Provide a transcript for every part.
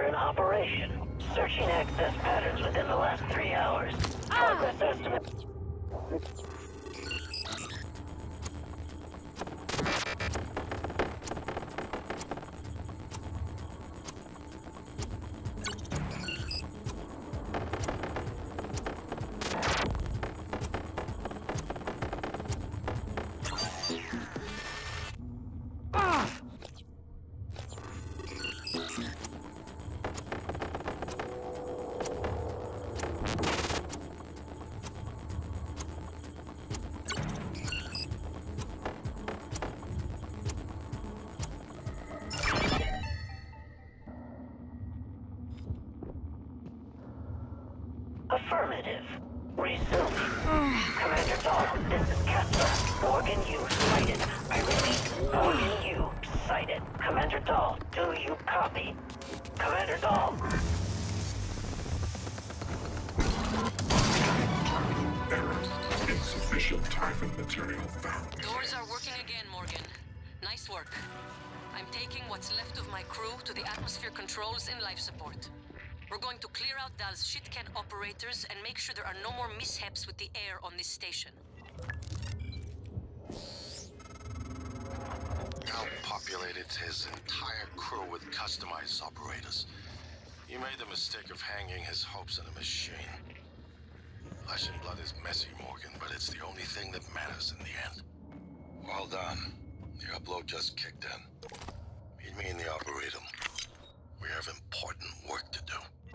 in operation. Searching access patterns within the last 3 hours. Progress estimate. Affirmative. Resume. Commander Dahl, this is Kessler. Morgan U sighted. I repeat, Morgan U sighted. Commander Dahl, do you copy? Commander Dahl. Error. Insufficient time and material found. Doors are working again, Morgan. Nice work. I'm taking what's left of my crew to the atmosphere controls and life support. We're going to clear out Dal's shit-can operators and make sure there are no more mishaps with the air on this station. Dal populated his entire crew with customized operators. He made the mistake of hanging his hopes on a machine. Flesh and blood is messy, Morgan, but it's the only thing that matters in the end. Well done. The upload just kicked in. Meet me in the Arboretum. We have important work to do.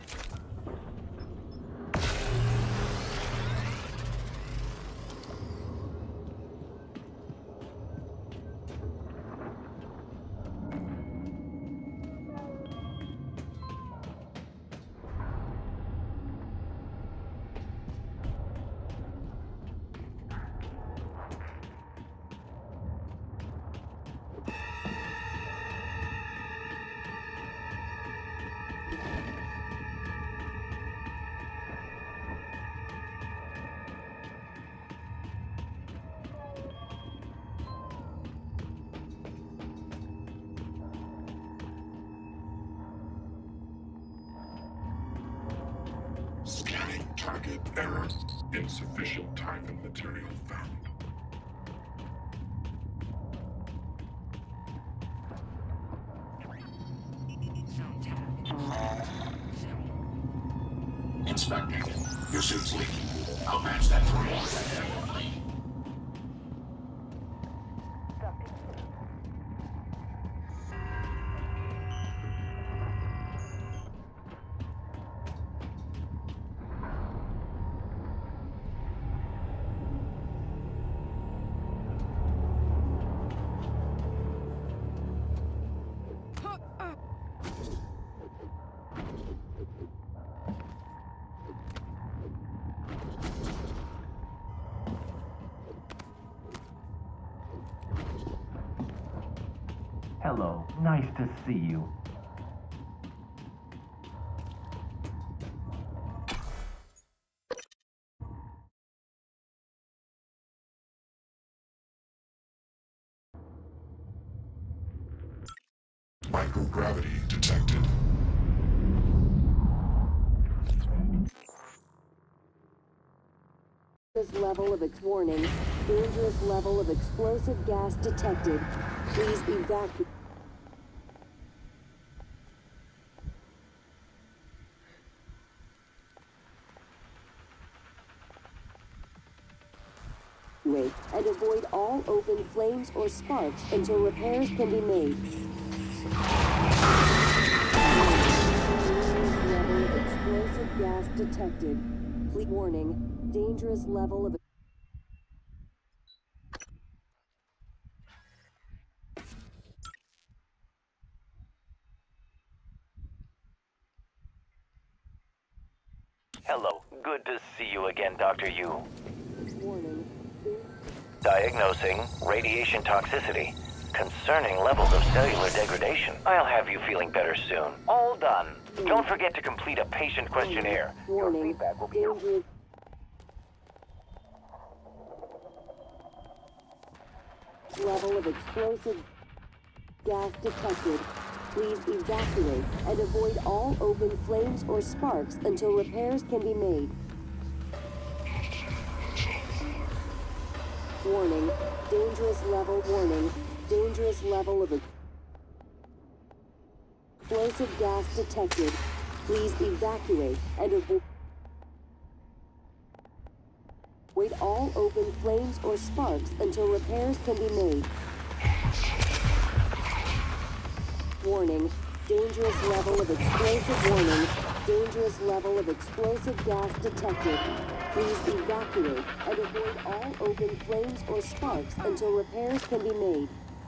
Scanning target error. Insufficient time and material found. Inspecting. Your suit's leaking. I'll match that for you. Hello, nice to see you. Microgravity detected. Level of warning. Dangerous level of explosive gas detected. Please evacuate. And avoid all open flames or sparks until repairs can be made. Level of explosive gas detected. Please warning. Dangerous level of... Hello, good to see you again, Dr. Yu. Warning. Diagnosing radiation toxicity. Concerning levels of cellular degradation. I'll have you feeling better soon. All done. Don't forget to complete a patient questionnaire. Your feedback will be helpful. Level of explosive gas detected. Please evacuate and avoid all open flames or sparks until repairs can be made. Warning. Dangerous level. Warning. Dangerous level of explosive gas detected. Please evacuate and avoid all open flames or sparks until repairs can be made. Warning. Dangerous level of explosive. Warning. Dangerous level of explosive gas detected. Please evacuate and avoid all open flames or sparks until repairs can be made.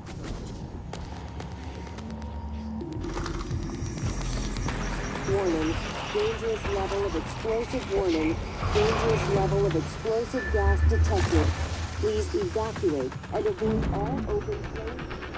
Warning. Dangerous level of explosive. Warning. Dangerous level of explosive gas detected. Please evacuate and avoid all open flames.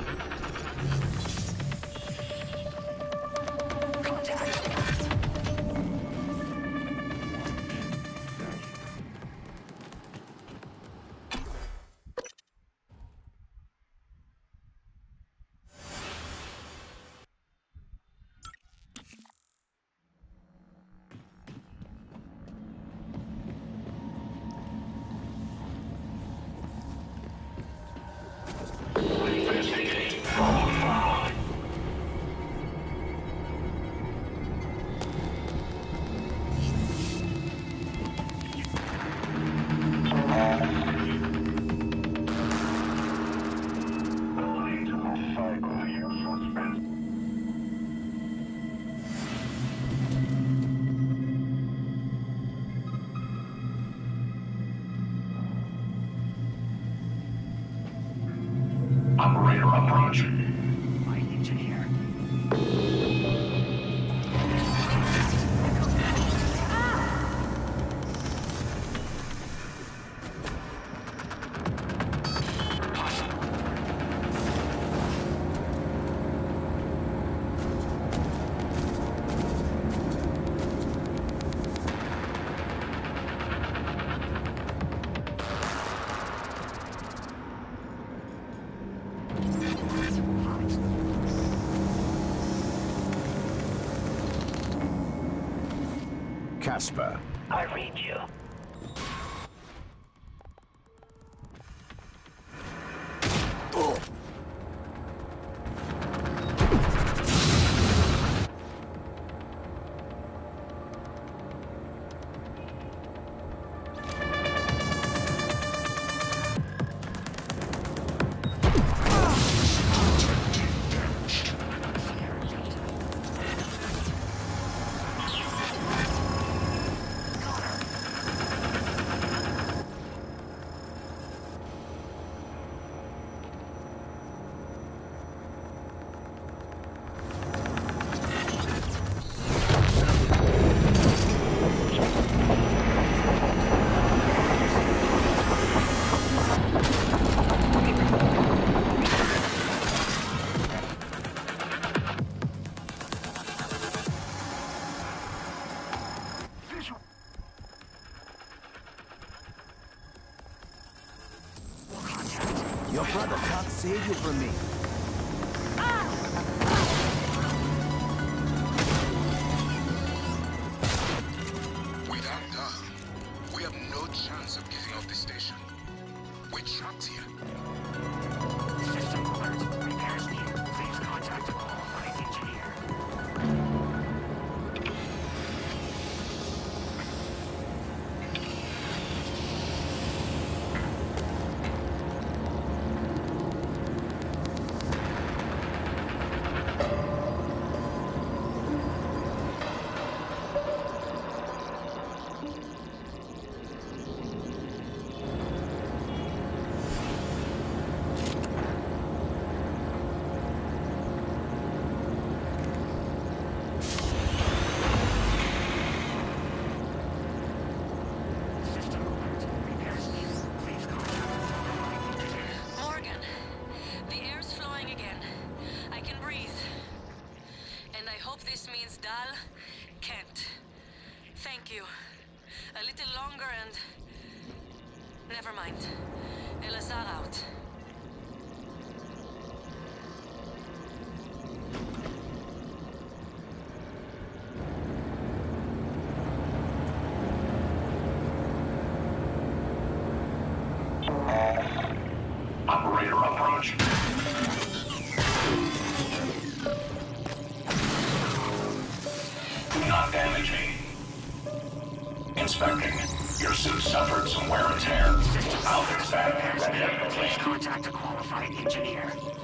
Operator approaching. Flight engineer. Casper. I read you. Your brother can't save you from me. Without Dahl, we have no chance of getting off the station. We're trapped here. System alert. Repairs needed. Please contact the qualified engineer. This means Dahl can't. Thank you. A little longer and... Never mind. Elazar out. approach. Not damaging. Inspecting. Your suit suffered some wear and tear. I'll fix that. Please contact a qualified engineer.